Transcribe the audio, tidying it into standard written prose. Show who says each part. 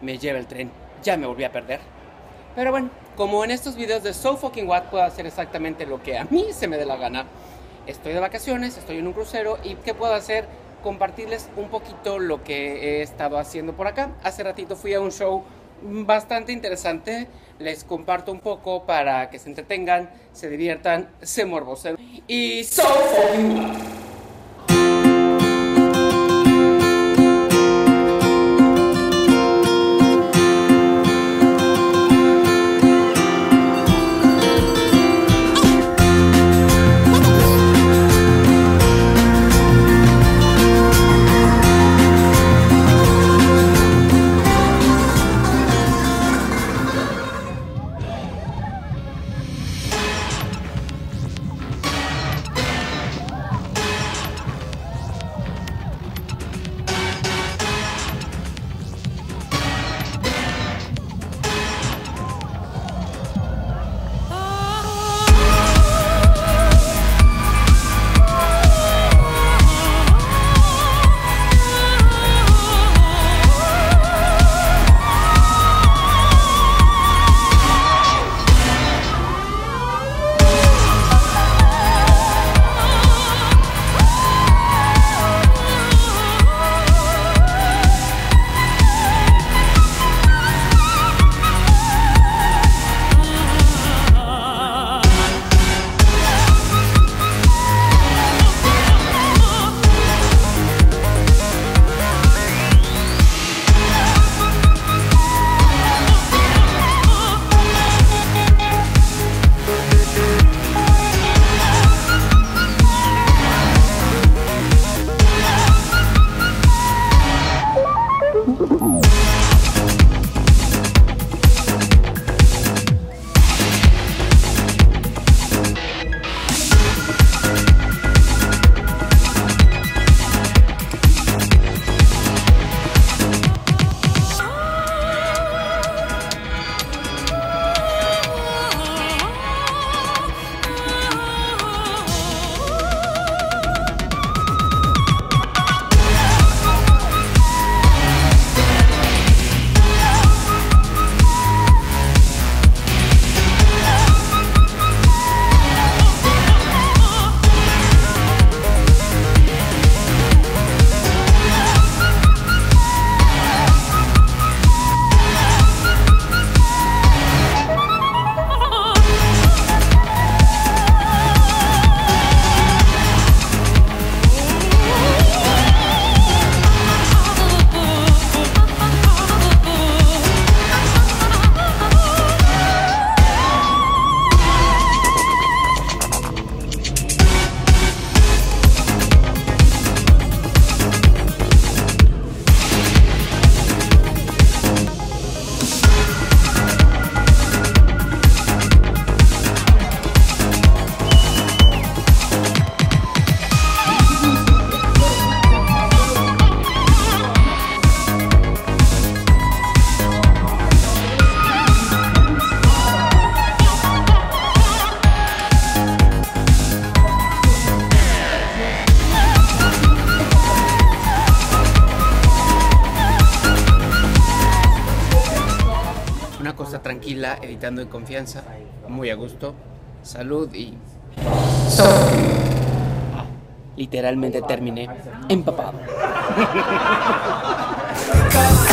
Speaker 1: me lleva el tren. Ya me volví a perder. Pero bueno, como en estos videos de So Fucking What, puedo hacer exactamente lo que a mí se me dé la gana. Estoy de vacaciones, estoy en un crucero y ¿qué puedo hacer? Compartirles un poquito lo que he estado haciendo por acá. Hace ratito fui a un show bastante interesante. Les comparto un poco para que se entretengan, se diviertan, se morbosen. Y So Fucking What. Una cosa tranquila, editando en confianza, muy a gusto, salud y... Literalmente terminé empapado.